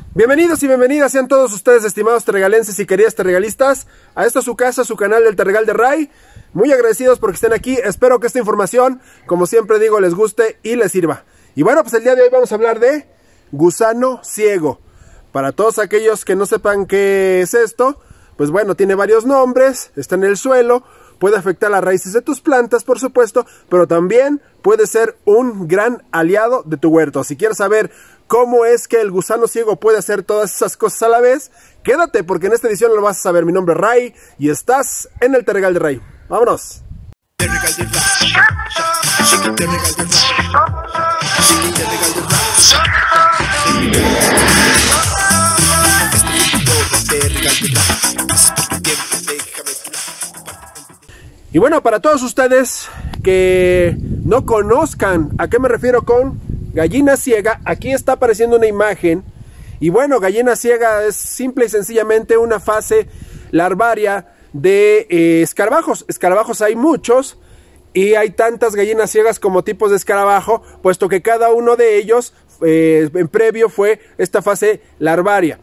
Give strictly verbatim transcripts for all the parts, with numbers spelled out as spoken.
Bienvenidos y bienvenidas sean todos ustedes, estimados terregalenses y queridas terregalistas, a esta su casa, su canal del Terregal de Ray. Muy agradecidos porque estén aquí. Espero que esta información, como siempre digo, les guste y les sirva. Y bueno, pues el día de hoy vamos a hablar de gusano ciego. Para todos aquellos que no sepan qué es esto, pues bueno, tiene varios nombres, está en el suelo, puede afectar las raíces de tus plantas, por supuesto, pero también puede ser un gran aliado de tu huerto. Si quieres saber cómo es que el gusano ciego puede hacer todas esas cosas a la vez, quédate porque en esta edición lo vas a saber. Mi nombre es Ray y estás en el Terregal de Ray. ¡Vámonos! Y bueno, para todos ustedes que no conozcan a qué me refiero con gallina ciega, aquí está apareciendo una imagen. Y bueno, gallina ciega es simple y sencillamente una fase larvaria de eh, escarabajos. Escarabajos hay muchos y hay tantas gallinas ciegas como tipos de escarabajo, puesto que cada uno de ellos eh, en previo fue esta fase larvaria.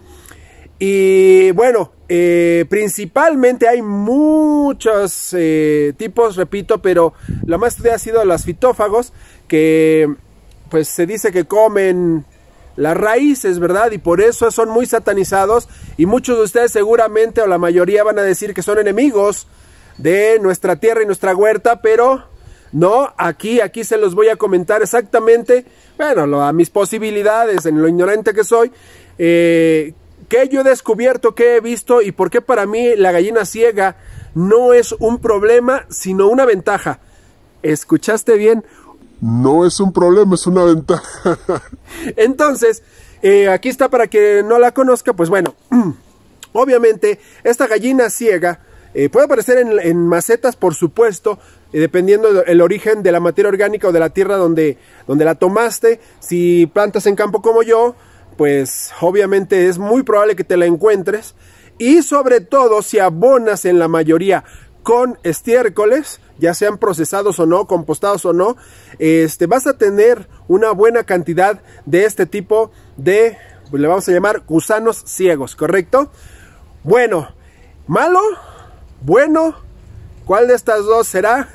Y bueno, eh, principalmente hay muchos eh, tipos, repito, pero la más estudiada ha sido los fitófagos, que pues se dice que comen las raíces, ¿verdad? Y por eso son muy satanizados, y muchos de ustedes seguramente, o la mayoría, van a decir que son enemigos de nuestra tierra y nuestra huerta, pero no, aquí, aquí se los voy a comentar exactamente, bueno, lo, a mis posibilidades, en lo ignorante que soy, eh, que yo he descubierto, que he visto y por qué para mí la gallina ciega no es un problema, sino una ventaja. ¿Escuchaste bien? No es un problema, es una ventaja. Entonces, eh, aquí está para que no la conozca, pues bueno, obviamente esta gallina ciega eh, puede aparecer en, en macetas, por supuesto, eh, dependiendo del origen de la materia orgánica o de la tierra donde, donde la tomaste. Si plantas en campo como yo, pues obviamente es muy probable que te la encuentres, y sobre todo si abonas en la mayoría con estiércoles, ya sean procesados o no, compostados o no, este, vas a tener una buena cantidad de este tipo de, pues le vamos a llamar gusanos ciegos, ¿correcto? Bueno, malo, bueno, ¿cuál de estas dos será?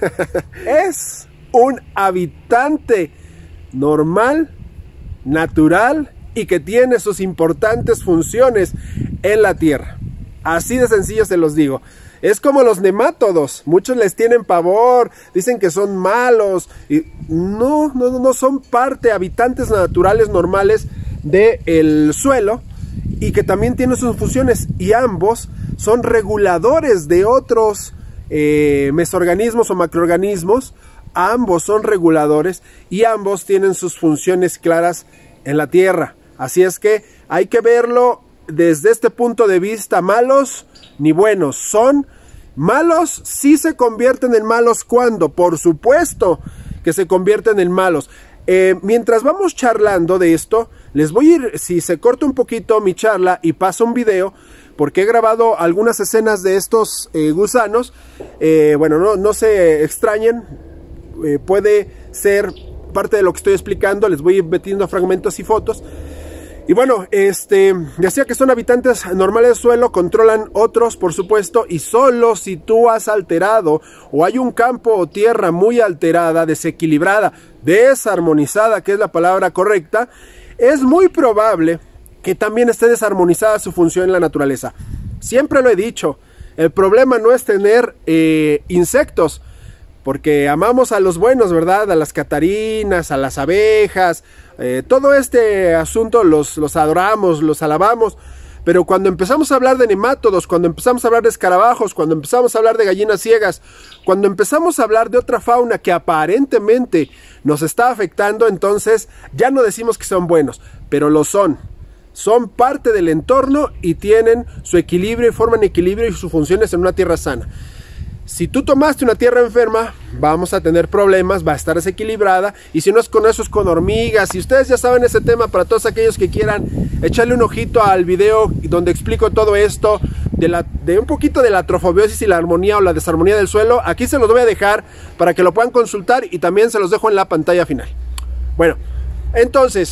Es un habitante normal, natural, y que tiene sus importantes funciones en la tierra. Así de sencillo se los digo. Es como los nemátodos. Muchos les tienen pavor, dicen que son malos. Y no, no, no son parte, habitantes naturales normales del suelo, y que también tienen sus funciones. Y ambos son reguladores de otros eh, mesoorganismos o macroorganismos. Ambos son reguladores y ambos tienen sus funciones claras en la tierra. Así es que hay que verlo desde este punto de vista. Malos ni buenos. Son malos, sí se convierten en malos. ¿Cuándo? Por supuesto que se convierten en malos. Eh, mientras vamos charlando de esto, les voy a ir, si se corta un poquito mi charla y paso un video, porque he grabado algunas escenas de estos eh, gusanos. Eh, bueno, no, no se extrañen, eh, puede ser parte de lo que estoy explicando. Les voy a ir metiendo fragmentos y fotos. Y bueno, este, decía que son habitantes normales del suelo, controlan otros, por supuesto, y solo si tú has alterado o hay un campo o tierra muy alterada, desequilibrada, desarmonizada, que es la palabra correcta, es muy probable que también esté desarmonizada su función en la naturaleza. Siempre lo he dicho, el problema no es tener eh, insectos, porque amamos a los buenos, ¿verdad? A las catarinas, a las abejas, eh, todo este asunto los, los adoramos, los alabamos. Pero cuando empezamos a hablar de nemátodos, cuando empezamos a hablar de escarabajos, cuando empezamos a hablar de gallinas ciegas, cuando empezamos a hablar de otra fauna que aparentemente nos está afectando, entonces ya no decimos que son buenos, pero lo son. Son parte del entorno y tienen su equilibrio y forman equilibrio y sus funciones en una tierra sana. Si tú tomaste una tierra enferma, vamos a tener problemas, va a estar desequilibrada, y si no es con eso, es con hormigas. Y ustedes ya saben ese tema. Para todos aquellos que quieran echarle un ojito al video donde explico todo esto, de, la, de un poquito de la trofobiosis y la armonía o la desarmonía del suelo, aquí se los voy a dejar para que lo puedan consultar, y también se los dejo en la pantalla final. Bueno, entonces,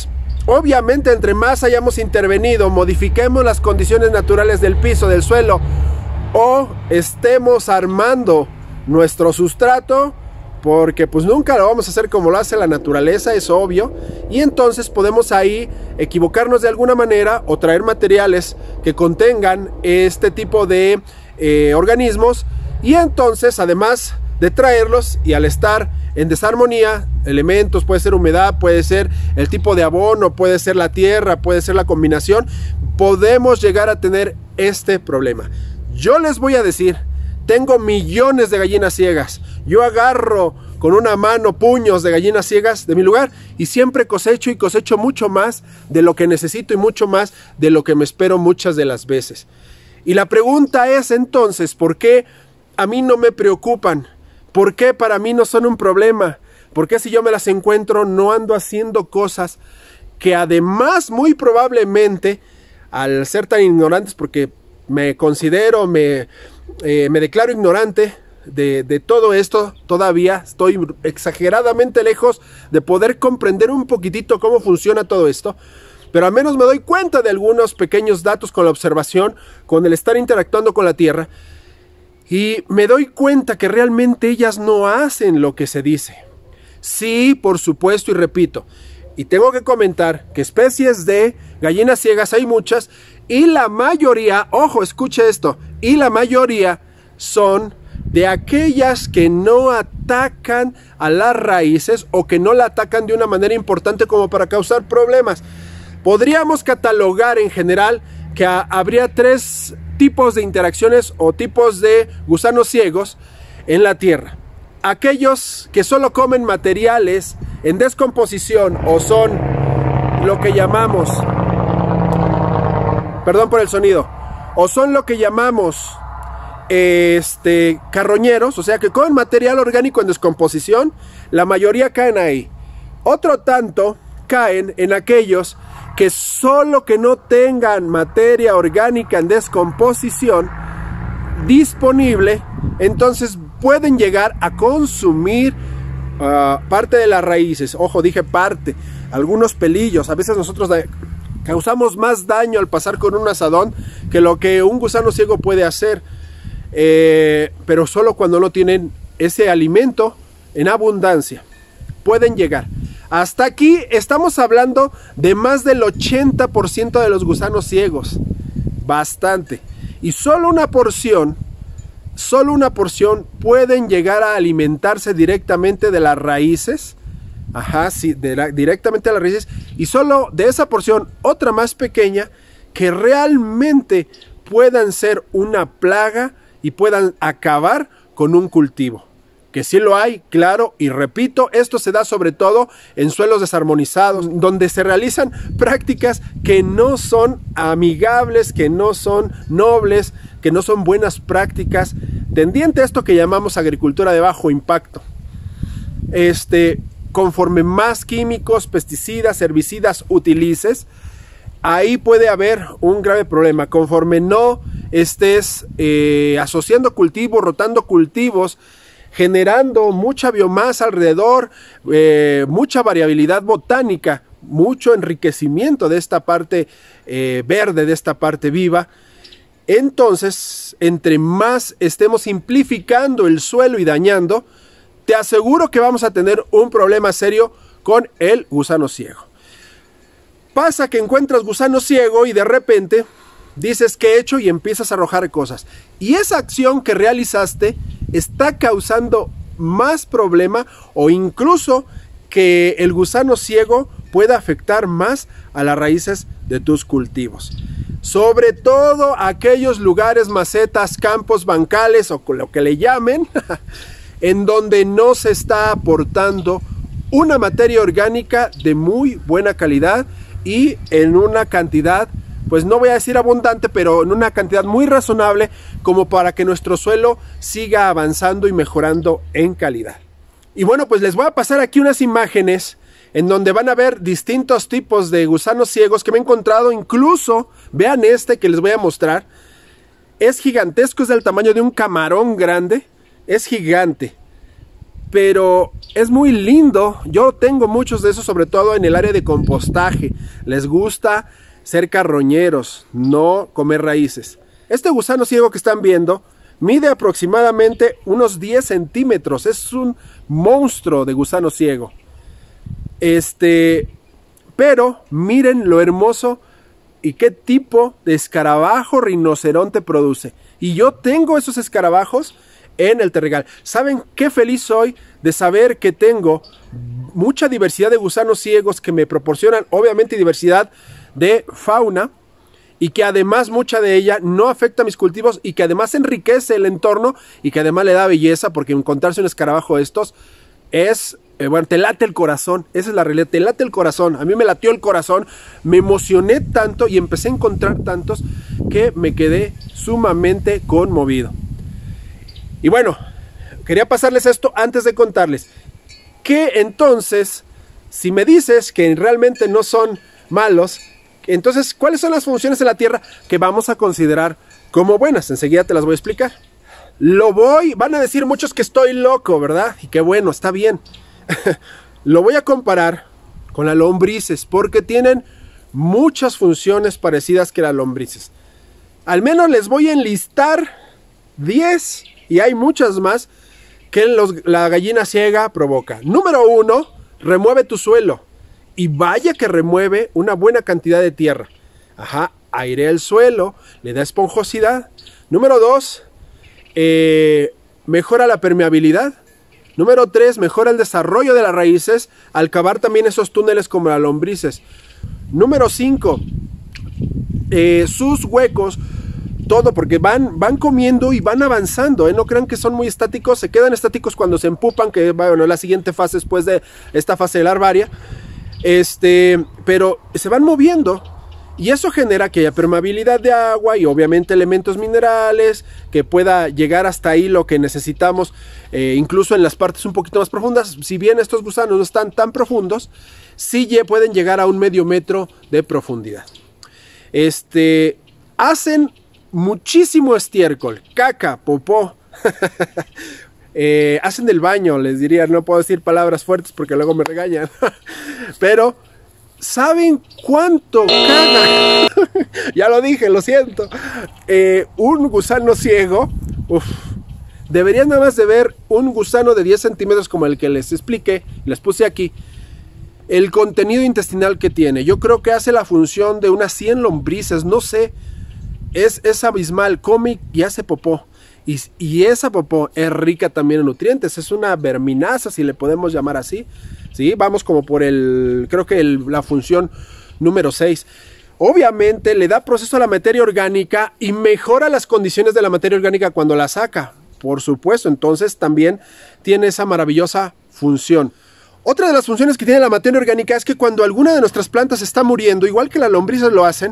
Obviamente, entre más hayamos intervenido, modifiquemos las condiciones naturales del piso, del suelo, o estemos armando nuestro sustrato, porque pues nunca lo vamos a hacer como lo hace la naturaleza, es obvio, y entonces podemos ahí equivocarnos de alguna manera o traer materiales que contengan este tipo de eh, organismos, y entonces además de traerlos y al estar en desarmonía, elementos, puede ser humedad, puede ser el tipo de abono, puede ser la tierra, puede ser la combinación, podemos llegar a tener este problema. Yo les voy a decir, tengo millones de gallinas ciegas. Yo agarro con una mano puños de gallinas ciegas de mi lugar y siempre cosecho y cosecho mucho más de lo que necesito y mucho más de lo que me espero muchas de las veces. Y la pregunta es entonces, ¿por qué a mí no me preocupan? ¿Por qué para mí no son un problema? ¿Por qué si yo me las encuentro no ando haciendo cosas que además muy probablemente, al ser tan ignorantes, porque me considero, me... Eh, me declaro ignorante de, de todo esto, todavía estoy exageradamente lejos de poder comprender un poquitito cómo funciona todo esto, pero al menos me doy cuenta de algunos pequeños datos con la observación, con el estar interactuando con la tierra, y me doy cuenta que realmente ellas no hacen lo que se dice. Sí, por supuesto, y repito, y tengo que comentar que especies de gallinas ciegas hay muchas, y la mayoría, ojo, escuche esto, y la mayoría son de aquellas que no atacan a las raíces o que no la atacan de una manera importante como para causar problemas. Podríamos catalogar en general que a, habría tres tipos de interacciones o tipos de gusanos ciegos en la tierra. Aquellos que solo comen materiales en descomposición o son lo que llamamos... Perdón por el sonido. O son lo que llamamos este, carroñeros, o sea que comen material orgánico en descomposición. La mayoría caen ahí. Otro tanto caen en aquellos que solo que no tengan materia orgánica en descomposición disponible, entonces pueden llegar a consumir uh, parte de las raíces. Ojo, dije parte. Algunos pelillos. A veces nosotros causamos más daño al pasar con un asadón que lo que un gusano ciego puede hacer, eh, pero solo cuando no tienen ese alimento en abundancia pueden llegar. Hasta aquí estamos hablando de más del ochenta por ciento de los gusanos ciegos, bastante, y solo una porción solo una porción pueden llegar a alimentarse directamente de las raíces. Ajá, sí, de la, directamente a las raíces, y solo de esa porción otra más pequeña que realmente puedan ser una plaga y puedan acabar con un cultivo. Que sí lo hay, claro, y repito, esto se da sobre todo en suelos desarmonizados, donde se realizan prácticas que no son amigables, que no son nobles, que no son buenas prácticas, tendiente a esto que llamamos agricultura de bajo impacto. Este... Conforme más químicos, pesticidas, herbicidas utilices, ahí puede haber un grave problema. Conforme no estés eh, asociando cultivos, rotando cultivos, generando mucha biomasa alrededor, eh, mucha variabilidad botánica, mucho enriquecimiento de esta parte eh, verde, de esta parte viva, entonces, entre más estemos simplificando el suelo y dañando, te aseguro que vamos a tener un problema serio con el gusano ciego. Pasa que encuentras gusano ciego y de repente dices ¿qué he hecho? Y empiezas a arrojar cosas. Y esa acción que realizaste está causando más problema, o incluso que el gusano ciego pueda afectar más a las raíces de tus cultivos. Sobre todo aquellos lugares, macetas, campos, bancales o lo que le llamen, en donde no se está aportando una materia orgánica de muy buena calidad y en una cantidad, pues no voy a decir abundante, pero en una cantidad muy razonable como para que nuestro suelo siga avanzando y mejorando en calidad. Y bueno, pues les voy a pasar aquí unas imágenes en donde van a ver distintos tipos de gusanos ciegos que me he encontrado. Incluso, vean este que les voy a mostrar. Es gigantesco, es del tamaño de un camarón grande. Es gigante. pero es muy lindo. Yo tengo muchos de esos, sobre todo en el área de compostaje. Les gusta ser carroñeros, no comer raíces. Este gusano ciego que están viendo mide aproximadamente unos diez centímetros. Es un monstruo de gusano ciego. Este, pero miren lo hermoso y qué tipo de escarabajo rinoceronte produce. Y yo tengo esos escarabajos en el terregal. ¿Saben qué feliz soy de saber que tengo mucha diversidad de gusanos ciegos que me proporcionan, obviamente, diversidad de fauna, y que además mucha de ella no afecta a mis cultivos y que además enriquece el entorno y que además le da belleza, porque encontrarse un escarabajo de estos es, eh, bueno, te late el corazón. Esa es la realidad, te late el corazón. A mí me latió el corazón, me emocioné tanto y empecé a encontrar tantos que me quedé sumamente conmovido. Y bueno, quería pasarles esto antes de contarles que entonces, si me dices que realmente no son malos, entonces, ¿cuáles son las funciones en la tierra que vamos a considerar como buenas? Enseguida te las voy a explicar. Lo voy, van a decir muchos que estoy loco, ¿verdad? Y que bueno, está bien. Lo voy a comparar con las lombrices, porque tienen muchas funciones parecidas que las lombrices. Al menos les voy a enlistar diez, y hay muchas más, que los, la gallina ciega provoca. Número uno, remueve tu suelo. Y vaya que remueve una buena cantidad de tierra. Ajá, airea el suelo, le da esponjosidad. Número dos, eh, mejora la permeabilidad. Número tres, mejora el desarrollo de las raíces al cavar también esos túneles como las lombrices. Número cinco, eh, sus huecos, todo, porque van, van comiendo y van avanzando, ¿eh? No crean que son muy estáticos, se quedan estáticos cuando se empupan, que bueno, la siguiente fase después de esta fase larvaria. Este, pero se van moviendo y eso genera que haya permeabilidad de agua y obviamente elementos minerales, que pueda llegar hasta ahí lo que necesitamos, eh, incluso en las partes un poquito más profundas. Si bien estos gusanos no están tan profundos, sí pueden llegar a un medio metro de profundidad. Este, hacen muchísimo estiércol, caca, popó. Eh, hacen del baño, les diría, no puedo decir palabras fuertes porque luego me regañan. Pero, ¿saben cuánto caga? Ya lo dije, lo siento. Eh, un gusano ciego, uf, deberían nada más de ver un gusano de diez centímetros como el que les expliqué, les puse aquí, el contenido intestinal que tiene. Yo creo que hace la función de unas cien lombrices, no sé, es, es abismal, come y hace popó. Y, y esa popó es rica también en nutrientes, es una verminaza, si le podemos llamar así. ¿Sí? Vamos como por el, creo que el, la función número seis. Obviamente le da proceso a la materia orgánica y mejora las condiciones de la materia orgánica cuando la saca. Por supuesto, entonces también tiene esa maravillosa función. Otra de las funciones que tiene la materia orgánica es que cuando alguna de nuestras plantas está muriendo, igual que las lombrices lo hacen,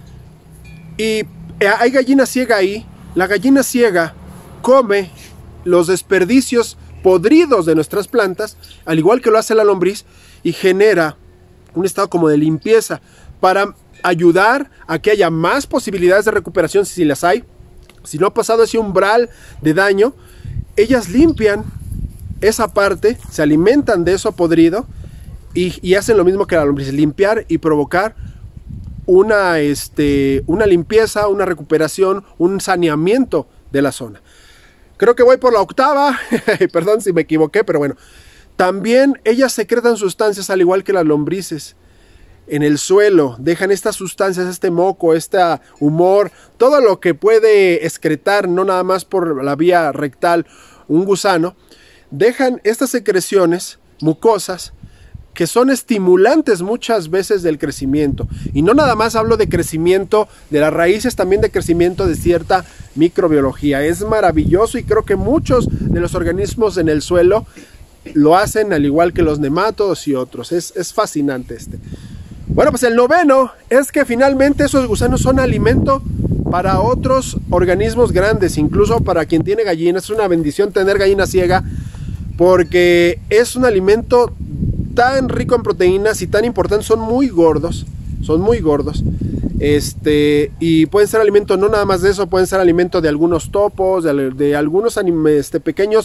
y hay gallina ciega ahí, la gallina ciega come los desperdicios podridos de nuestras plantas, al igual que lo hace la lombriz, y genera un estado como de limpieza para ayudar a que haya más posibilidades de recuperación si las hay. Si no ha pasado ese umbral de daño, ellas limpian esa parte, se alimentan de eso podrido y, y hacen lo mismo que la lombriz, limpiar y provocar una, este, una limpieza, una recuperación, un saneamiento de la zona. Creo que voy por la octava, perdón si me equivoqué, pero bueno. También ellas secretan sustancias al igual que las lombrices en el suelo, dejan estas sustancias, este moco, este humor, todo lo que puede excretar, no nada más por la vía rectal un gusano, dejan estas secreciones mucosas que son estimulantes muchas veces del crecimiento. Y no nada más hablo de crecimiento de las raíces, también de crecimiento de cierta microbiología. Es maravilloso y creo que muchos de los organismos en el suelo lo hacen, al igual que los nemátodos y otros. Es, es fascinante este. Bueno, pues el noveno es que finalmente esos gusanos son alimento para otros organismos grandes, incluso para quien tiene gallinas. Es una bendición tener gallina ciega porque es un alimento tan rico en proteínas y tan importante. Son muy gordos, son muy gordos. Este, y pueden ser alimento no nada más de eso, pueden ser alimento de algunos topos, de, de algunos este, pequeños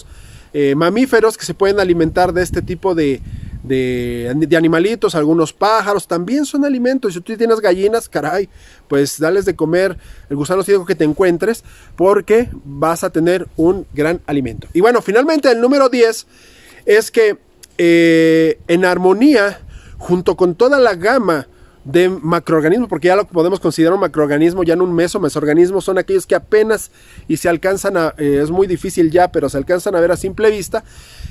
eh, mamíferos que se pueden alimentar de este tipo de, de, de animalitos. Algunos pájaros también son alimentos. Si tú tienes gallinas, caray, pues dales de comer el gusano ciego que te encuentres, porque vas a tener un gran alimento. Y bueno, finalmente el número diez es que eh, en armonía, junto con toda la gama de macroorganismos, porque ya lo podemos considerar un macroorganismo, ya no un meso, mesoorganismo son aquellos que apenas y se alcanzan a, eh, es muy difícil ya, pero se alcanzan a ver a simple vista,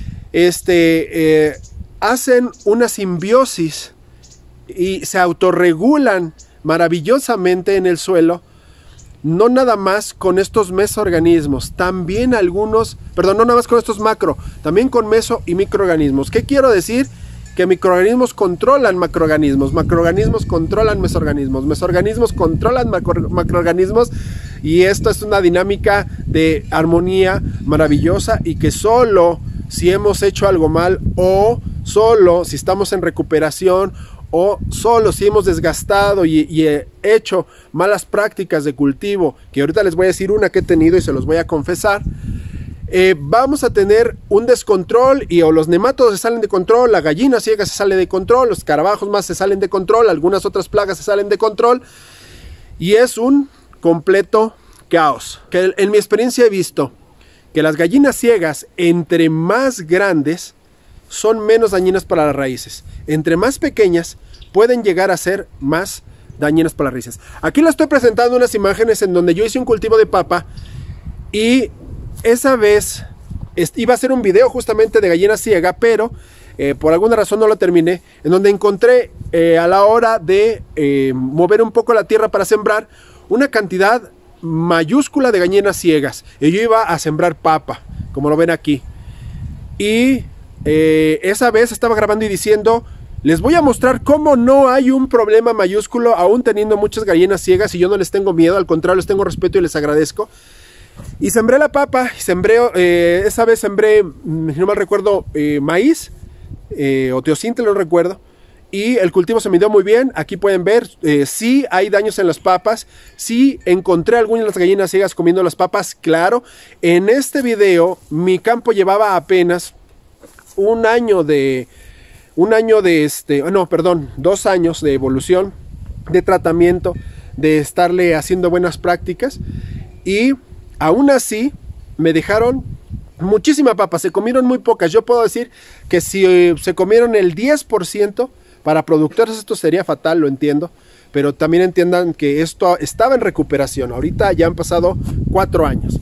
este, eh, hacen una simbiosis y se autorregulan maravillosamente en el suelo, no nada más con estos mesoorganismos, también algunos, perdón, no nada más con estos macro, también con meso y microorganismos. ¿Qué quiero decir? Que microorganismos controlan macroorganismos, macroorganismos controlan mesoorganismos, mesoorganismos controlan macro, macroorganismos, y esto es una dinámica de armonía maravillosa, y que solo si hemos hecho algo mal, o solo si estamos en recuperación, o solo si hemos desgastado y, y he hecho malas prácticas de cultivo, que ahorita les voy a decir una que he tenido y se los voy a confesar, Eh, vamos a tener un descontrol, y o los nematodos se salen de control, la gallina ciega se sale de control, los escarabajos más se salen de control, algunas otras plagas se salen de control, y es un completo caos. Que en mi experiencia he visto que las gallinas ciegas, entre más grandes, son menos dañinas para las raíces. Entre más pequeñas, pueden llegar a ser más dañinas para las raíces. Aquí les estoy presentando unas imágenes en donde yo hice un cultivo de papa, y esa vez iba a hacer un video justamente de gallina ciega, pero eh, por alguna razón no lo terminé, en donde encontré eh, a la hora de eh, mover un poco la tierra para sembrar, una cantidad mayúscula de gallinas ciegas, y yo iba a sembrar papa, como lo ven aquí. Y eh, esa vez estaba grabando y diciendo: les voy a mostrar cómo no hay un problema mayúsculo, aún teniendo muchas gallinas ciegas, y yo no les tengo miedo, al contrario, les tengo respeto y les agradezco. Y sembré la papa, sembré, eh, esa vez sembré, si no mal recuerdo, eh, maíz, eh, o teocintle, no recuerdo. Y el cultivo se midió muy bien. Aquí pueden ver, eh, sí hay daños en las papas, sí encontré algunas de las gallinas ciegas comiendo las papas, claro. En este video, mi campo llevaba apenas un año de, un año de este, no, perdón, dos años de evolución, de tratamiento, de estarle haciendo buenas prácticas, y aún así me dejaron muchísima papa, se comieron muy pocas. Yo puedo decir que si eh, se comieron el diez por ciento, para productores esto sería fatal, lo entiendo, pero también entiendan que esto estaba en recuperación. Ahorita ya han pasado cuatro años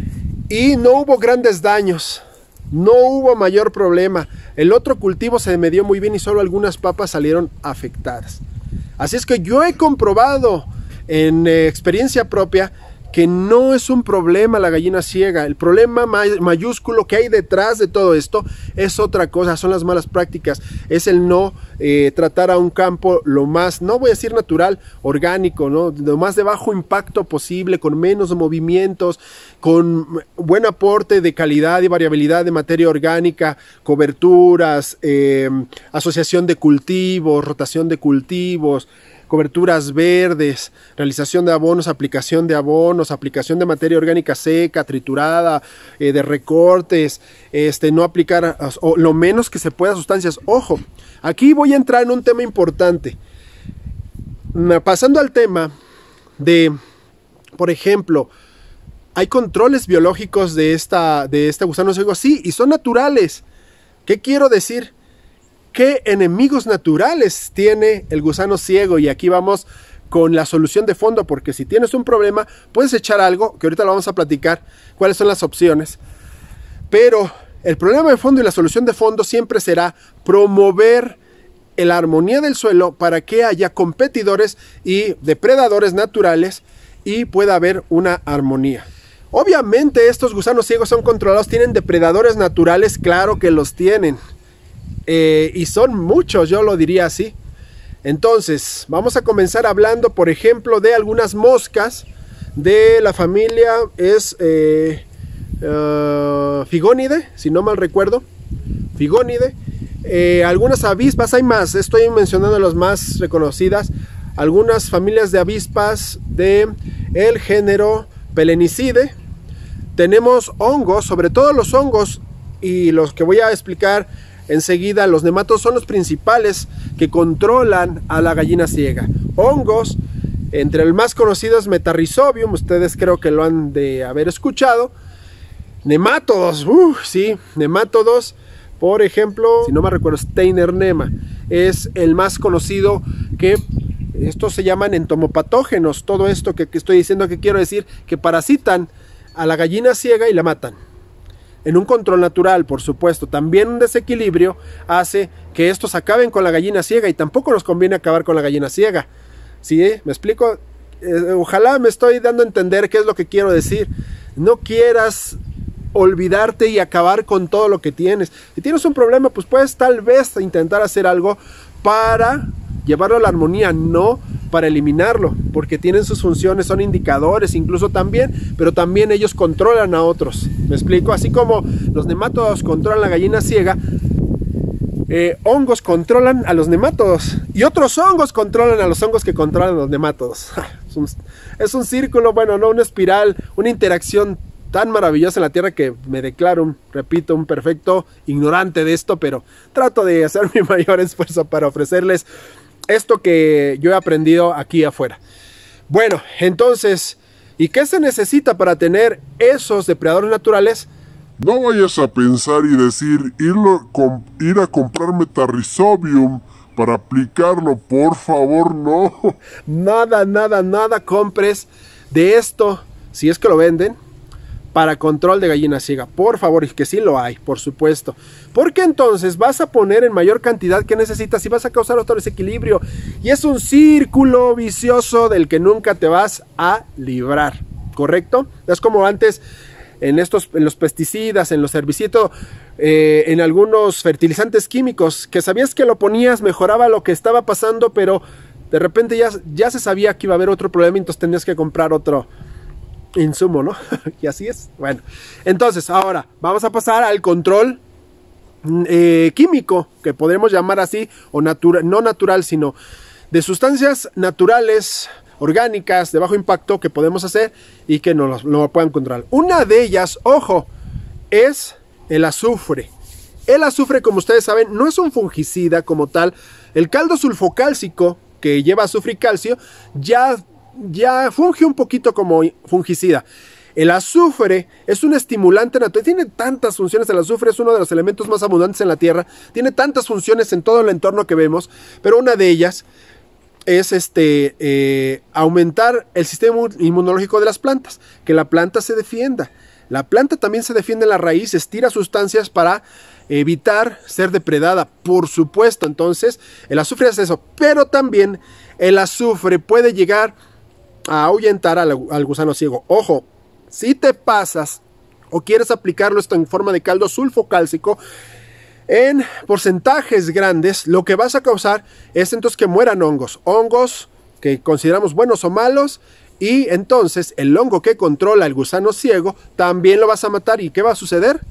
y no hubo grandes daños, no hubo mayor problema. El otro cultivo se me dio muy bien y solo algunas papas salieron afectadas. Así es que yo he comprobado en eh, experiencia propia que no es un problema la gallina ciega. El problema may mayúsculo que hay detrás de todo esto es otra cosa, son las malas prácticas, es el no eh, tratar a un campo lo más, no voy a decir natural, orgánico, ¿no? Lo más de bajo impacto posible, con menos movimientos, con buen aporte de calidad y variabilidad de materia orgánica, coberturas, eh, asociación de cultivos, rotación de cultivos, coberturas verdes, realización de abonos, aplicación de abonos, aplicación de materia orgánica seca, triturada, eh, de recortes, este, no aplicar o lo menos que se pueda sustancias. Ojo, aquí voy a entrar en un tema importante. Pasando al tema de, por ejemplo, hay controles biológicos de, esta, de este gusano ciego, sí, y son naturales. ¿Qué quiero decir? ¿Qué enemigos naturales tiene el gusano ciego? Y aquí vamos con la solución de fondo, porque si tienes un problema, puedes echar algo, que ahorita lo vamos a platicar, cuáles son las opciones. Pero el problema de fondo y la solución de fondo siempre será promover la armonía del suelo para que haya competidores y depredadores naturales y pueda haber una armonía. Obviamente estos gusanos ciegos son controlados, tienen depredadores naturales, claro que los tienen. Eh, y son muchos, yo lo diría así. Entonces vamos a comenzar hablando, por ejemplo, de algunas moscas de la familia es eh, uh, Figónide, si no mal recuerdo, Figónide. Eh, algunas avispas, hay más, estoy mencionando las más reconocidas. Algunas familias de avispas de el género Pelenicidae. Tenemos hongos, sobre todo los hongos y los que voy a explicar enseguida, los nematodos son los principales que controlan a la gallina ciega. Hongos, entre el más conocido es Metarrhizobium, ustedes creo que lo han de haber escuchado. Nematodos, uh, sí, nematodos, por ejemplo, si no me recuerdo, Steinernema es el más conocido, que estos se llaman entomopatógenos. Todo esto que, que estoy diciendo, que quiero decir, que parasitan a la gallina ciega y la matan. En un control natural, por supuesto. También un desequilibrio hace que estos acaben con la gallina ciega, y tampoco nos conviene acabar con la gallina ciega. ¿Sí? ¿Me explico? Eh, ojalá me estoy dando a entender qué es lo que quiero decir. No quieras olvidarte y acabar con todo lo que tienes. Si tienes un problema, pues puedes tal vez intentar hacer algo para llevarlo a la armonía, no para eliminarlo, porque tienen sus funciones, son indicadores incluso también, pero también ellos controlan a otros. ¿Me explico? Así como los nematodos controlan la gallina ciega, eh, hongos controlan a los nematodos, y otros hongos controlan a los hongos que controlan a los nematodos. Es un, es un círculo, bueno, no una espiral, una interacción tan maravillosa en la Tierra que me declaro, repito, un perfecto ignorante de esto, pero trato de hacer mi mayor esfuerzo para ofrecerles esto que yo he aprendido aquí afuera. Bueno, entonces, ¿y qué se necesita para tener esos depredadores naturales? No vayas a pensar y decir, irlo, com, ir a comprar Metarrhizobium para aplicarlo, por favor, no. Nada, nada, nada compres de esto, si es que lo venden, para control de gallina ciega, por favor, y que sí lo hay, por supuesto, porque entonces vas a poner en mayor cantidad que necesitas y vas a causar otro desequilibrio, y es un círculo vicioso del que nunca te vas a librar, ¿correcto? Es como antes en estos, en los pesticidas, en los herbicidas, eh, en algunos fertilizantes químicos, que sabías que lo ponías, mejoraba lo que estaba pasando, pero de repente ya, ya se sabía que iba a haber otro problema, entonces tenías que comprar otro insumo, ¿no? Y así es. Bueno, entonces ahora vamos a pasar al control eh, químico, que podremos llamar así, o natural, no natural, sino de sustancias naturales, orgánicas, de bajo impacto, que podemos hacer y que no lo, no lo puedan controlar. Una de ellas, ojo, es el azufre. El azufre, como ustedes saben, no es un fungicida como tal. El caldo sulfocálcico, que lleva azufre y calcio, ya ya funge un poquito como fungicida. El azufre es un estimulante natural, tiene tantas funciones. El azufre es uno de los elementos más abundantes en la Tierra, tiene tantas funciones en todo el entorno que vemos, pero una de ellas es este, eh, aumentar el sistema inmunológico de las plantas, que la planta se defienda. La planta también se defiende en la raíz, estira sustancias para evitar ser depredada, por supuesto. Entonces el azufre es eso, pero también el azufre puede llegar a ahuyentar al, al gusano ciego. Ojo, si te pasas o quieres aplicarlo esto en forma de caldo sulfocálcico en porcentajes grandes, lo que vas a causar es entonces que mueran hongos, hongos que consideramos buenos o malos, y entonces el hongo que controla el gusano ciego también lo vas a matar. ¿Y qué va a suceder?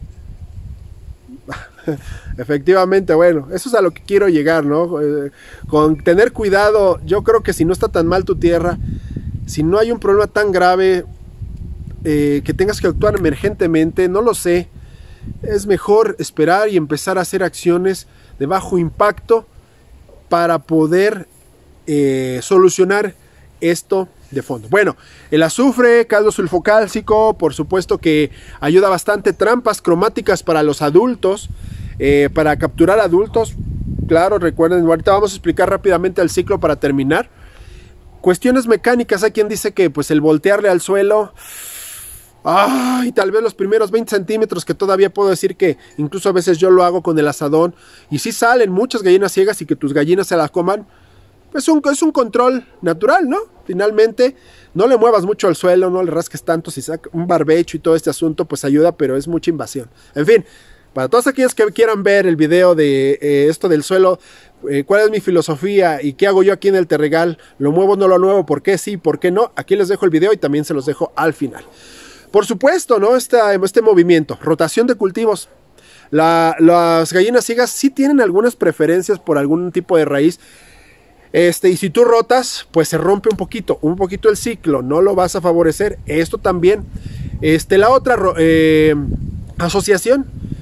Efectivamente, bueno, eso es a lo que quiero llegar, ¿no? Eh, con tener cuidado. Yo creo que si no está tan mal tu tierra, si no hay un problema tan grave eh, que tengas que actuar emergentemente, no lo sé, es mejor esperar y empezar a hacer acciones de bajo impacto para poder eh, solucionar esto de fondo. Bueno, el azufre, caldo sulfocálcico, por supuesto que ayuda bastante. Trampas cromáticas para los adultos, eh, para capturar adultos. Claro, recuerden, ahorita vamos a explicar rápidamente el ciclo para terminar. Cuestiones mecánicas, hay quien dice que pues el voltearle al suelo, ay, tal vez los primeros veinte centímetros, que todavía puedo decir que incluso a veces yo lo hago con el asadón, y si salen muchas gallinas ciegas y que tus gallinas se las coman, pues un, es un control natural, ¿no? Finalmente, no le muevas mucho al suelo, no le rasques tanto. Si saca un barbecho y todo este asunto, pues ayuda, pero es mucha invasión. En fin, para todos aquellos que quieran ver el video de eh, esto del suelo, eh, cuál es mi filosofía y qué hago yo aquí en el Terregal, lo muevo, no lo muevo, por qué sí, por qué no, aquí les dejo el video y también se los dejo al final. Por supuesto, ¿no? Esta, este movimiento, rotación de cultivos. La, las gallinas ciegas sí tienen algunas preferencias por algún tipo de raíz. Este, y si tú rotas, pues se rompe un poquito, un poquito el ciclo, no lo vas a favorecer. Esto también. Este, la otra eh, asociación.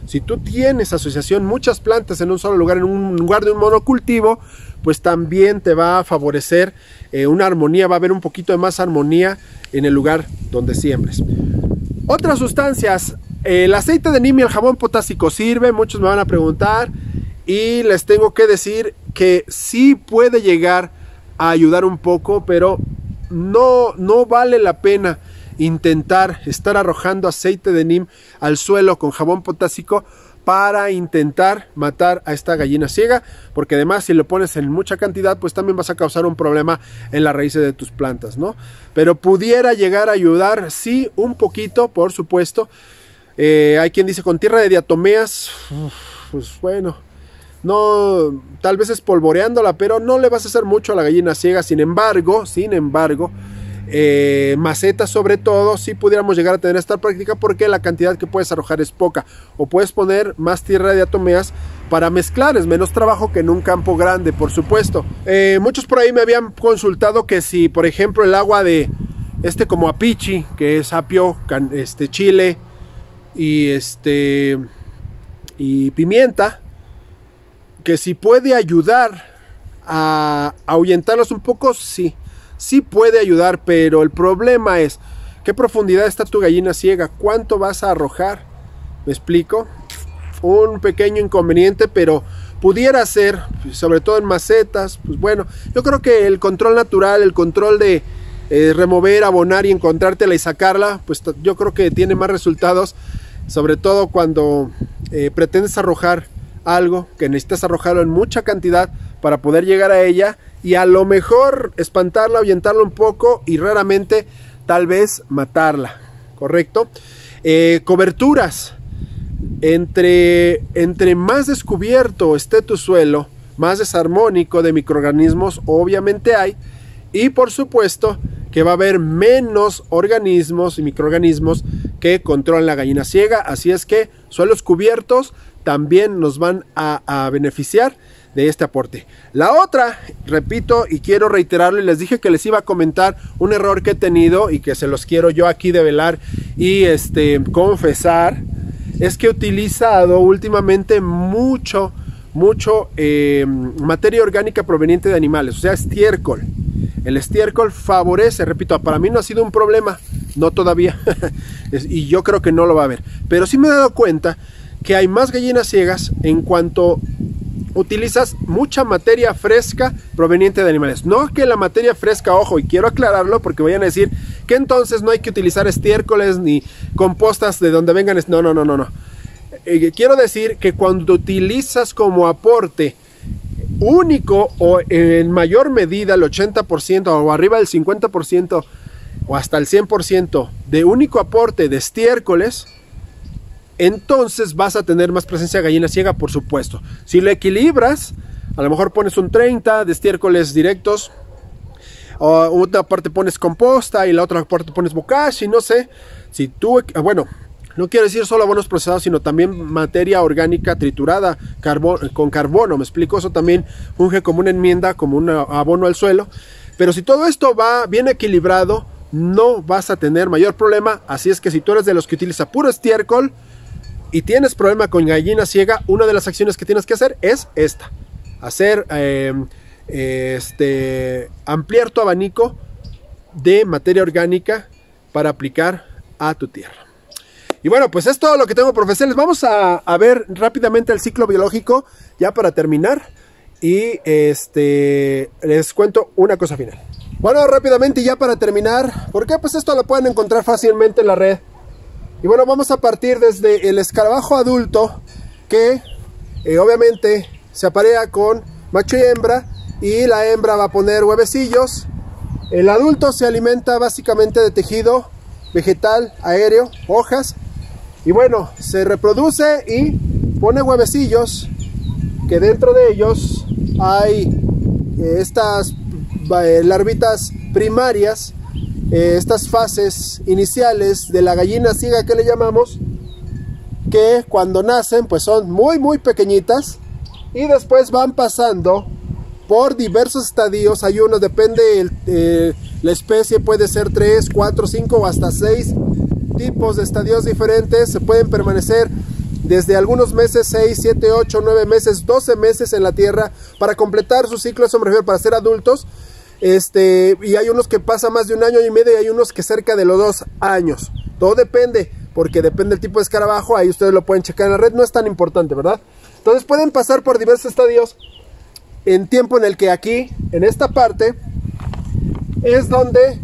Si tú tienes asociación, muchas plantas en un solo lugar, en un lugar de un monocultivo, pues también te va a favorecer eh, una armonía, va a haber un poquito de más armonía en el lugar donde siembres. Otras sustancias, eh, el aceite de neem y el jabón potásico sirve, muchos me van a preguntar y les tengo que decir que sí puede llegar a ayudar un poco, pero no, no vale la pena intentar estar arrojando aceite de neem al suelo con jabón potásico para intentar matar a esta gallina ciega, porque además si lo pones en mucha cantidad pues también vas a causar un problema en las raíces de tus plantas, ¿no? Pero pudiera llegar a ayudar, sí, un poquito, por supuesto. Eh, hay quien dice con tierra de diatomeas, uf, pues bueno, no, tal vez espolvoreándola, pero no le vas a hacer mucho a la gallina ciega. Sin embargo, sin embargo, Eh, macetas sobre todo, si pudiéramos llegar a tener esta práctica, porque la cantidad que puedes arrojar es poca, o puedes poner más tierra de diatomeas para mezclar, es menos trabajo que en un campo grande, por supuesto. Eh, muchos por ahí me habían consultado que si, por ejemplo, el agua de este como apichi, que es apio, can, este chile y este y pimienta, que si puede ayudar a ahuyentarlos un poco, sí. Sí puede ayudar, pero el problema es ¿qué profundidad está tu gallina ciega? ¿Cuánto vas a arrojar? ¿Me explico? Un pequeño inconveniente, pero pudiera ser, sobre todo en macetas. Pues bueno, yo creo que el control natural, el control de eh, remover, abonar y encontrártela y sacarla, pues yo creo que tiene más resultados, sobre todo cuando eh, pretendes arrojar algo que necesitas arrojarlo en mucha cantidad para poder llegar a ella y a lo mejor espantarla, ahuyentarla un poco y raramente tal vez matarla, ¿correcto? Eh, coberturas, entre, entre más descubierto esté tu suelo, más desarmónico de microorganismos obviamente hay, y por supuesto que va a haber menos organismos y microorganismos que controlan la gallina ciega, así es que suelos cubiertos también nos van a, a beneficiar de este aporte. La otra, repito y quiero reiterarlo, y les dije que les iba a comentar un error que he tenido y que se los quiero yo aquí develar y este, confesar, es que he utilizado últimamente mucho, mucho eh, materia orgánica proveniente de animales, o sea, estiércol. El estiércol favorece, repito, para mí no ha sido un problema, no todavía, y yo creo que no lo va a haber, pero sí me he dado cuenta que hay más gallinas ciegas en cuanto utilizas mucha materia fresca proveniente de animales. No que la materia fresca, ojo, y quiero aclararlo porque vayan a decir que entonces no hay que utilizar estiércoles ni compostas de donde vengan. No, no, no, no, no. Eh, quiero decir que cuando utilizas como aporte único o en mayor medida el ochenta por ciento o arriba del cincuenta por ciento o hasta el cien por ciento de único aporte de estiércoles, entonces vas a tener más presencia de gallina ciega, por supuesto. Si lo equilibras, a lo mejor pones un treinta de estiércoles directos, o otra parte pones composta y la otra parte pones bokashi, no sé. Si tú, bueno, no quiero decir solo abonos procesados, sino también materia orgánica triturada carbon, con carbono, me explico, eso también funge como una enmienda, como un abono al suelo. Pero si todo esto va bien equilibrado, no vas a tener mayor problema. Así es que si tú eres de los que utiliza puro estiércol y tienes problema con gallina ciega, una de las acciones que tienes que hacer es esta: hacer eh, este, ampliar tu abanico de materia orgánica para aplicar a tu tierra. Y bueno, pues es todo lo que tengo, profesores. Vamos a, a ver rápidamente el ciclo biológico ya para terminar, y este les cuento una cosa final. Bueno, rápidamente ya para terminar, porque pues esto lo pueden encontrar fácilmente en la red. Y bueno, vamos a partir desde el escarabajo adulto, que eh, obviamente se aparea con macho y hembra, y la hembra va a poner huevecillos. El adulto se alimenta básicamente de tejido vegetal, aéreo, hojas, y bueno, se reproduce y pone huevecillos, que dentro de ellos hay eh, estas eh, larvitas primarias, Eh, estas fases iniciales de la gallina ciega que le llamamos, que cuando nacen pues son muy muy pequeñitas y después van pasando por diversos estadios. Hay unos, depende el, eh, la especie, puede ser tres, cuatro, cinco o hasta seis tipos de estadios diferentes. Se pueden permanecer desde algunos meses, seis, siete, ocho, nueve meses, doce meses en la tierra para completar su ciclo, eso me refiero, para ser adultos. Este, y hay unos que pasa más de un año y medio y hay unos que cerca de los dos años. Todo depende, porque depende del tipo de escarabajo, ahí ustedes lo pueden checar en la red, no es tan importante, ¿verdad? Entonces pueden pasar por diversos estadios en tiempo en el que aquí, en esta parte, es donde,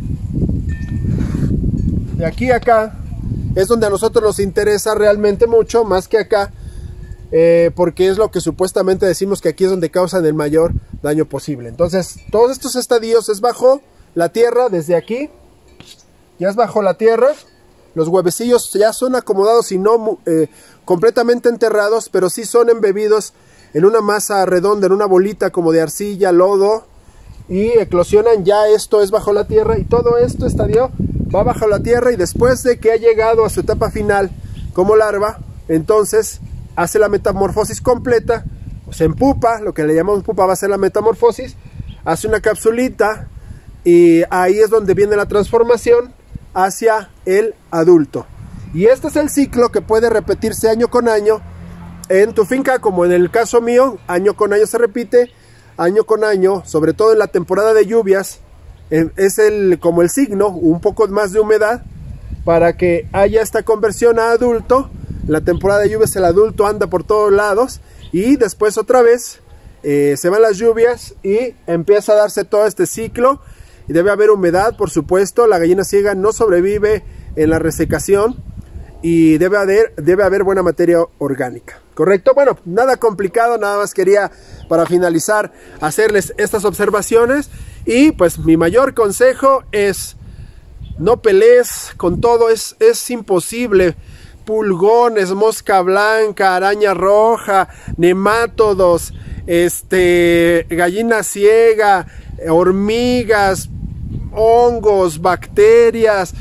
de aquí a acá, es donde a nosotros nos interesa realmente mucho, más que acá, eh, porque es lo que supuestamente decimos que aquí es donde causan el mayor daño posible. Entonces, todos estos estadios es bajo la tierra, desde aquí, ya es bajo la tierra, los huevecillos ya son acomodados y no eh, completamente enterrados, pero sí son embebidos en una masa redonda, en una bolita como de arcilla, lodo, y eclosionan. Ya esto es bajo la tierra y todo esto estadio va bajo la tierra, y después de que ha llegado a su etapa final como larva, entonces hace la metamorfosis completa, se empupa, lo que le llamamos pupa va a ser la metamorfosis, hace una capsulita y ahí es donde viene la transformación hacia el adulto. Y este es el ciclo que puede repetirse año con año en tu finca, como en el caso mío, año con año se repite, año con año, sobre todo en la temporada de lluvias, es el, como el signo, un poco más de humedad, para que haya esta conversión a adulto. La temporada de lluvias el adulto anda por todos lados, y después otra vez eh, se van las lluvias y empieza a darse todo este ciclo, y debe haber humedad, por supuesto. La gallina ciega no sobrevive en la resecación, y debe haber, debe haber buena materia orgánica, ¿correcto? Bueno, nada complicado, nada más quería para finalizar hacerles estas observaciones. Y pues mi mayor consejo es: no pelees con todo, es, es imposible. Pulgones, mosca blanca, araña roja, nemátodos, este, gallina ciega, hormigas, hongos, bacterias.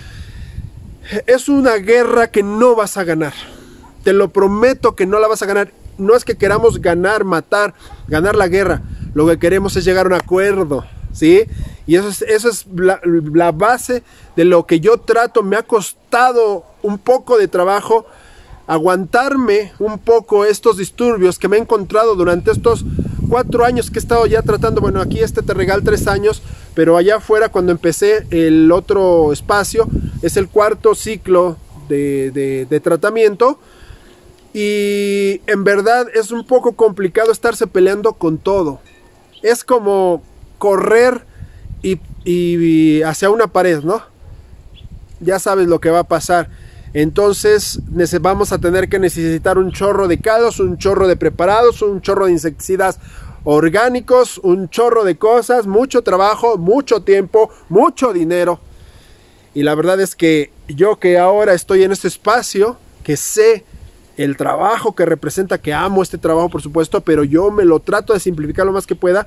Es una guerra que no vas a ganar. Te lo prometo que no la vas a ganar. No es que queramos ganar, matar, ganar la guerra. Lo que queremos es llegar a un acuerdo, ¿sí? Y eso es, eso es la, la base de lo que yo trato. Me ha costado un poco de trabajo aguantarme un poco estos disturbios que me he encontrado durante estos cuatro años que he estado ya tratando. Bueno, aquí este Terregal tres años, pero allá afuera cuando empecé el otro espacio es el cuarto ciclo de, de, de tratamiento. Y en verdad es un poco complicado estarse peleando con todo. Es como correr y, y hacia una pared, ¿no? Ya sabes lo que va a pasar. Entonces vamos a tener que necesitar un chorro de caldos, un chorro de preparados, un chorro de insecticidas orgánicos, un chorro de cosas, mucho trabajo, mucho tiempo, mucho dinero. Y la verdad es que yo, que ahora estoy en este espacio, que sé el trabajo que representa, que amo este trabajo por supuesto, pero yo me lo trato de simplificar lo más que pueda,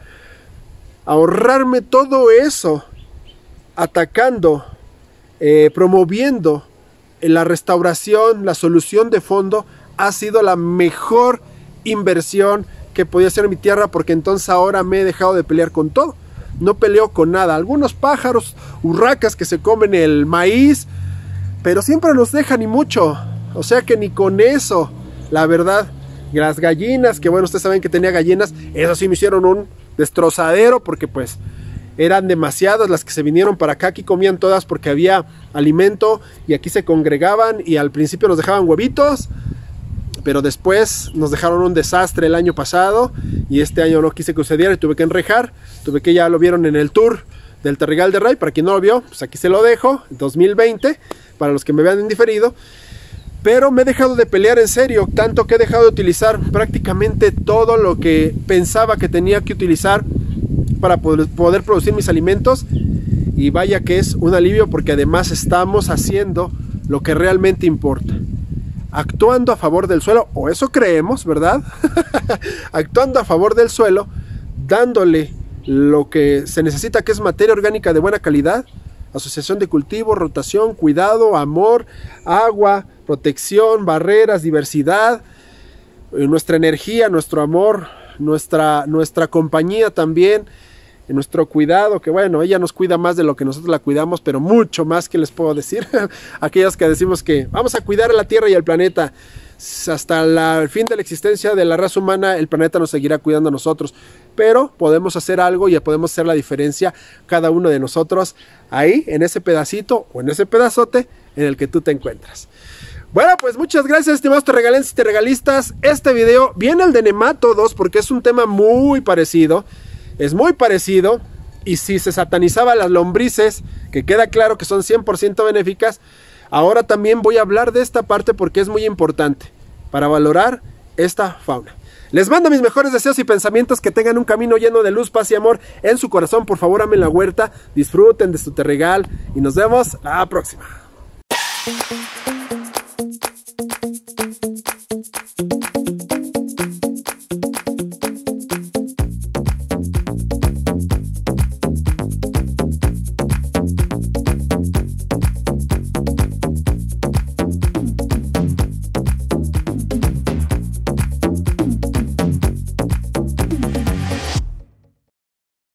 ahorrarme todo eso, atacando, eh, promoviendo la restauración, la solución de fondo, ha sido la mejor inversión que podía hacer en mi tierra, porque entonces ahora me he dejado de pelear con todo. No peleo con nada. Algunos pájaros, urracas que se comen el maíz, pero siempre nos dejan y mucho. O sea que ni con eso, la verdad. Y las gallinas, que bueno, ustedes saben que tenía gallinas, eso sí me hicieron un destrozadero, porque pues eran demasiadas las que se vinieron para acá. Aquí comían todas porque había alimento y aquí se congregaban, y al principio nos dejaban huevitos, pero después nos dejaron un desastre el año pasado, y este año no quise que sucediera y tuve que enrejar. Tuve que, ya lo vieron en el tour del Terregal de Ray, para quien no lo vio, pues aquí se lo dejo, dos mil veinte, para los que me vean en diferido. Pero me he dejado de pelear en serio, tanto que he dejado de utilizar prácticamente todo lo que pensaba que tenía que utilizar para poder, poder producir mis alimentos. Y vaya que es un alivio, porque además estamos haciendo lo que realmente importa, actuando a favor del suelo, o eso creemos, ¿verdad? Actuando a favor del suelo, dándole lo que se necesita, que es materia orgánica de buena calidad, asociación de cultivo, rotación, cuidado, amor, agua, protección, barreras, diversidad, nuestra energía, nuestro amor, nuestra, nuestra compañía también, en nuestro cuidado, que bueno, ella nos cuida más de lo que nosotros la cuidamos, pero mucho más, que les puedo decir. Aquellos que decimos que vamos a cuidar a la Tierra y el planeta, hasta la, el fin de la existencia de la raza humana, el planeta nos seguirá cuidando a nosotros, pero podemos hacer algo y podemos hacer la diferencia cada uno de nosotros ahí, en ese pedacito o en ese pedazote en el que tú te encuentras. Bueno, pues muchas gracias, estimados terregalenses y terregalistas. Este video viene el de nematodos porque es un tema muy parecido. Es muy parecido. Y si se satanizaba las lombrices, que queda claro que son cien por ciento benéficas, ahora también voy a hablar de esta parte porque es muy importante para valorar esta fauna. Les mando mis mejores deseos y pensamientos, que tengan un camino lleno de luz, paz y amor en su corazón. Por favor, amen la huerta, disfruten de su terregal y nos vemos la próxima.